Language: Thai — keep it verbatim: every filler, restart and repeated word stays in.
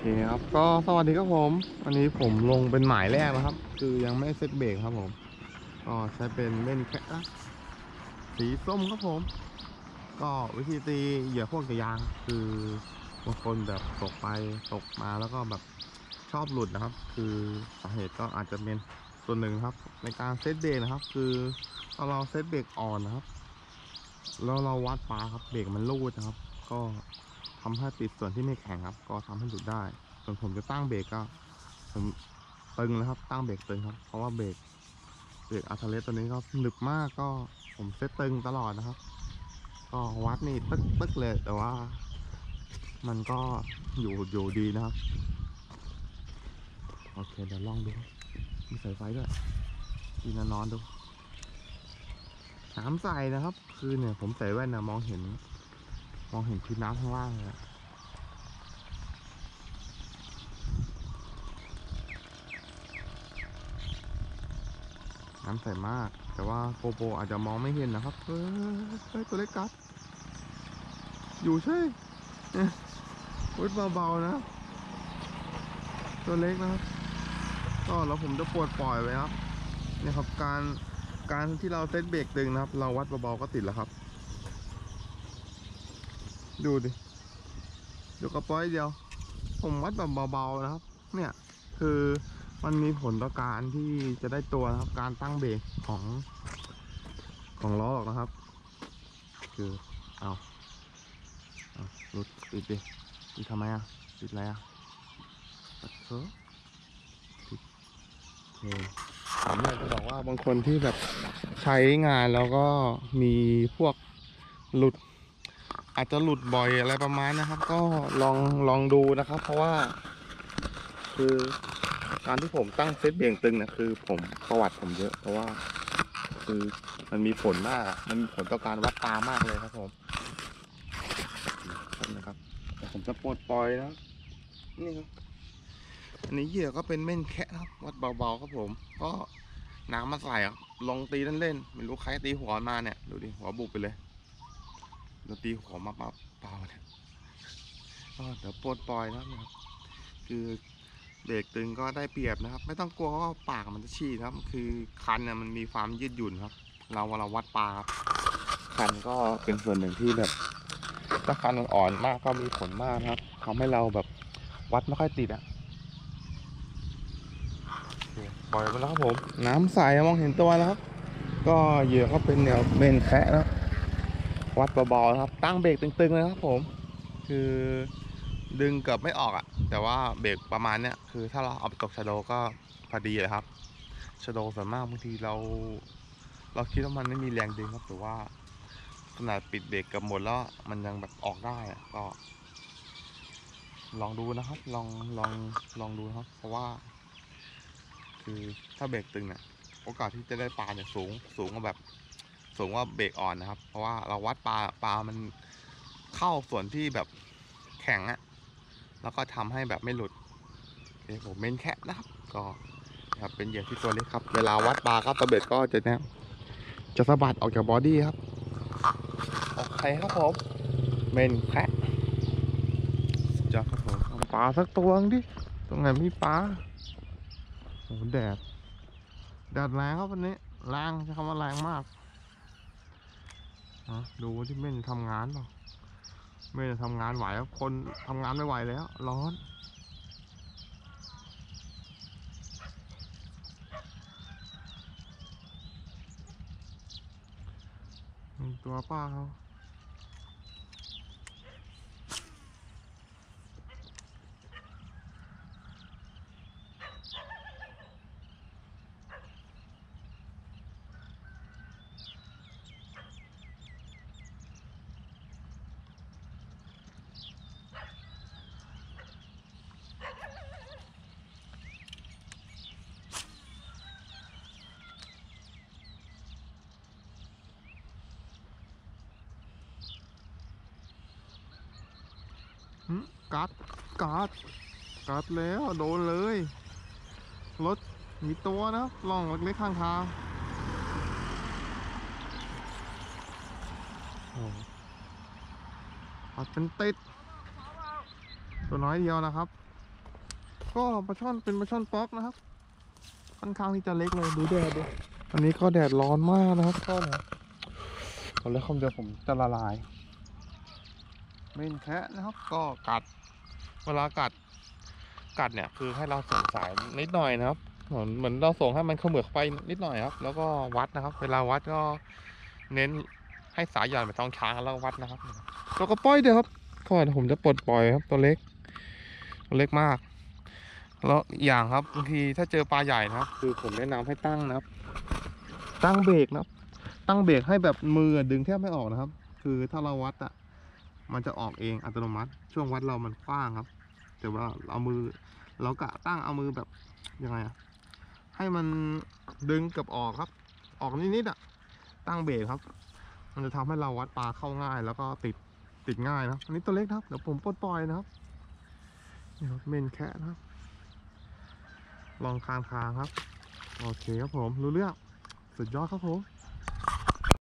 ครับก็สวัสดีครับผมวันนี้ผมลงเป็นหมายแรกนะครับคือยังไม่เซตเบรกครับผมก็ใช้เป็นเล่นแค่สีส้มครับผมก็วิธีตีเหยื่อพวกเหยื่อยางคือบางคนแบบตกไปตกมาแล้วก็แบบชอบหลุดนะครับคือสาเหตุก็อาจจะเป็นส่วนหนึ่งครับในการเซตเบรกนะครับคือพอเราเซตเบรกอ่อนนะครับแล้วเราวัดปลาครับเบรกมันรูดนะครับก็ทำให้ติดส่วนที่ไม่แข็งครับก็ทำให้หลุดได้ส่วนผมจะตั้งเบรกก็ผมตึงนะครับตั้งเบรกตึงครับเพราะว่าเบรกเบรกอัลเทอร์เลสตัวนี้ก็หนึบมากก็ผมเซตตึงตลอดนะครับก็วัดนี่ตึ๊กตึ๊กเลยแต่ว่ามันก็อยู่อยู่ดีนะครับโอเคเดี๋ยวลองดูมีสายไฟด้วยดีนะนอนดูน้ำใสนะครับคือเนี่ยผมใส่แว่นนะมองเห็นมองเห็นพื้นน้ำข้างล่างเลยน้ำใสมากแต่ว่าโปโปอาจจะมองไม่เห็นนะครับเฮ้ยตัวเล็กกัดอยู่ใช่วุดเบาๆนะตัวเล็กนะครับก็แล้วผมจะปลดปล่อยไว้ครับเนี่ยครับการการที่เราเซตเบรกตึงนะครับเราวัดเบาๆก็ติดแล้วครับดูดิดูกระป๋อยเดียวผมวัดแบบเบาๆนะครับเนี่ยคือมันมีผลต่อการที่จะได้ตัวนะครับการตั้งเบรกของของล้อหรอกนะครับคือเอาเอาหลุดติดดิติดทำไมอ่ะติดอะไรอ่ะตัดเถอะติดโอเคผมอยากจะบอกว่าบางคนที่แบบใช้งานแล้วก็มีพวกหลุดอาจจะหลุดบ่อยอะไรประมาณนะครับก็ลองลองดูนะครับเพราะว่าคือการที่ผมตั้งเซตเบี่ยงตึงเนี่ยคือผมประวัติผมเยอะเพราะว่าคือมันมีผลมากมันมีผลต่อการวัดตามากเลยครับผมนะครับแต่ผมจะปลดปล่อยนะนี่ครับอันนี้เหยื่อก็เป็นเม่นแคะครับวัดเบาๆครับผมก็น้ำมาใส่ครับลองตีเล่นๆไม่รู้ใครตีหัวมาเนี่ยดูดิหัวบุบไปเลยเราตีหัวมาเปล่าๆเนี่ยก็เดี๋ยวปลดปล่อยนะครับคือเบรกตึงก็ได้เปรียบนะครับไม่ต้องกลัวว่าปากมันจะฉีกครับคือคันเนี่ยมันมีความยืดหยุ่นครับเราเวลาวัดปลาคันก็เป็นส่วนหนึ่งที่แบบถ้าคันมันอ่อนมากก็มีผลมากครับทำให้เราแบบวัดไม่ค่อยติดอ่ะปล่อยไปแล้วครับผมน้ำใสมองเห็นตัวแล้วครับก็เหยื่อก็เป็นแนวเมนแคะนะวัดเบาๆนะครับตั้งเบรกตึงๆเลยครับผมคือดึงเกือบไม่ออกอ่ะแต่ว่าเบรกประมาณเนี้ยคือถ้าเราเอาไปตกชะโดก็พอดีเลยครับชะโดส่วนมากบางทีเราเราคิดว่ามันไม่มีแรงดึงครับแต่ว่าขนาดปิดเบรกเกือบหมดแล้วมันยังแบบออกได้อะก็ลองดูนะครับลองลองลองดูครับเพราะว่าคือถ้าเบรกตึงเนี่ยโอกาสที่จะได้ปลาเนี่ยสูงสูงกว่าแบบสูงกว่าเบรกอ่อนนะครับเพราะว่าเราวัดปลาปลามันเข้าส่วนที่แบบแข็งอะแล้วก็ทำให้แบบไม่หลุดโอเคผมเม้นแค่นะครับก็ครับเป็นเหยื่อที่ตัวเล็กครับเวลาวัดปลาครับตะเบ็ดก็จะเนี่ยจะสะบัดออกจากบอดี้ครับโอเคครับผมเมนแคะจะครับผมทำปลาสักตัวดิตรงไหนมีปลาโอ้แดดแดดแรงครับวันนี้แรงใช้คำว่าแรงมากดูที่เม่นทำงานเปล่าเม่นทำงานไหวครับคนทำงานไม่ไหวแล้วร้อนมีตัวป้าเขากัดกัดกัดแล้วโดนเลยรถมีตัวนะล่องเล็กๆข้างทางโอ้ปัดเป็นติดตัวน้อยเดียวนะครับก็ปลาช่อนเป็นปลาช่อนป๊อกนะครับค่อนข้างที่จะเล็กเลยดูแดดดิอันนี้ก็แดดร้อนมากนะครับก็นะตอนแรกคำเดียวผมจะละลายเม่นแคะนะครับ ก็กัดเวลากัดกัดเนี่ยคือให้เราส่งสายนิดหน่อยนะครับเหมือนเหมือนเราส่งให้มันเขมือบไปนิดหน่อยครับแล้วก็วัดนะครับ เวลาวัดก็เน้นให้สายหย่อนไปท้องช้างแล้ววัดนะครับแล้วก็ปล่อยเดี๋ยวครับก็ผมจะปลดปล่อยครับตัวเล็กตัวเล็กมากแล้วอย่างครับบางทีถ้าเจอปลาใหญ่นะครับคือผมแนะนำให้ตั้งนะครับ ตั้งเบรกนะครับตั้งเบรกให้แบบมือดึงแทบไม่ออกนะครับ คือถ้าเราวัดอ่ะมันจะออกเองอัตโนมัติ ช่วงวัดเรามันกว้างครับแต่ว่าเอามือเรากะตั้งเอามือแบบยังไงอ่ะให้มันดึงกับออกครับ ออกนิดๆอ่ะตั้งเบรกครับ มันจะทำให้เราวัดปลาเข้าง่าย แล้วก็ติดติดง่ายนะอันนี้ตัวเล็กครับเดี๋ยวผมปลดปล่อยนะครับนี่ครับเมนแคะนะครับลองคางคางครับโอเคครับผมรู้เรื่องสุดยอดครับผม